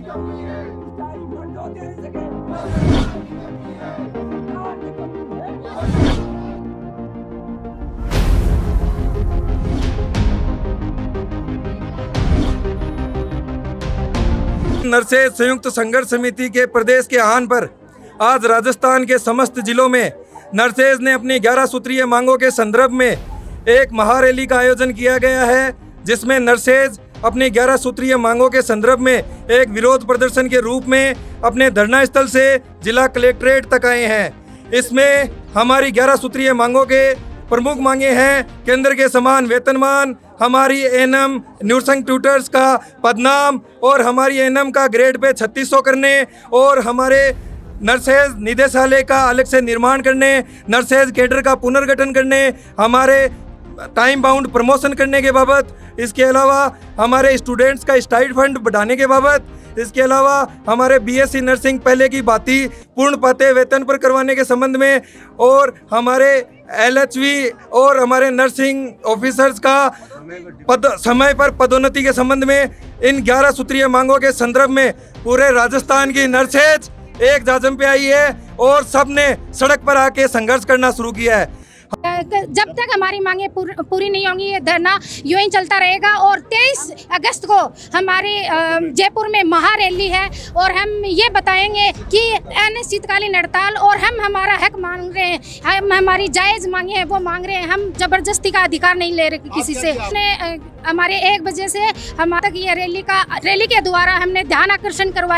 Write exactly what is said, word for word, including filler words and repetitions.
नरसेज संयुक्त संघर्ष समिति के प्रदेश के आह्वान पर आज राजस्थान के समस्त जिलों में नरसेज ने अपनी ग्यारह सूत्रीय मांगों के संदर्भ में एक महारैली का आयोजन किया गया है, जिसमें नरसेज अपनी ग्यारह सूत्रीय मांगों के संदर्भ में एक विरोध प्रदर्शन के रूप में अपने धरना स्थल से जिला कलेक्ट्रेट तक आए हैं। इसमें हमारी ग्यारह सूत्रीय मांगों के प्रमुख मांगे हैं केंद्र के समान वेतनमान, हमारी एएनएम न्यूरसंग ट्यूटर्स का पदनाम और हमारी एएनएम का ग्रेड पे छत्तीस सौ करने और हमारे नरसेज निदेशालय का अलग से निर्माण करने, नरसेज कैडर का पुनर्गठन करने, हमारे टाइम बाउंड प्रमोशन करने के बाबत, इसके अलावा हमारे स्टूडेंट्स का स्टाइपेंड बढ़ाने के बाबत, इसके अलावा हमारे बीएससी नर्सिंग पहले की भांति पूर्ण पते वेतन पर करवाने के संबंध में और हमारे एलएचवी और हमारे नर्सिंग ऑफिसर्स का पद समय पर पदोन्नति के संबंध में इन ग्यारह सूत्रीय मांगों के संदर्भ में पूरे राजस्थान की नर्सेज एक जाजम पे आई है और सब ने सड़क पर आके संघर्ष करना शुरू किया है। जब तक हमारी मांगे पूर, पूरी नहीं होंगी ये धरना यूं ही चलता रहेगा और तेईस अगस्त को हमारी जयपुर में महारैली है और हम ये बताएंगे कि एनएस शीतकालीन हड़ताल और हम हमारा हक मांग रहे हैं, हम हमारी जायज़ मांगे हैं वो मांग रहे हैं, हम जबरदस्ती का अधिकार नहीं ले रहे किसी से। हमने हमारे एक बजे से हम तक ये रैली का रैली के द्वारा हमने ध्यान आकर्षण करवाया।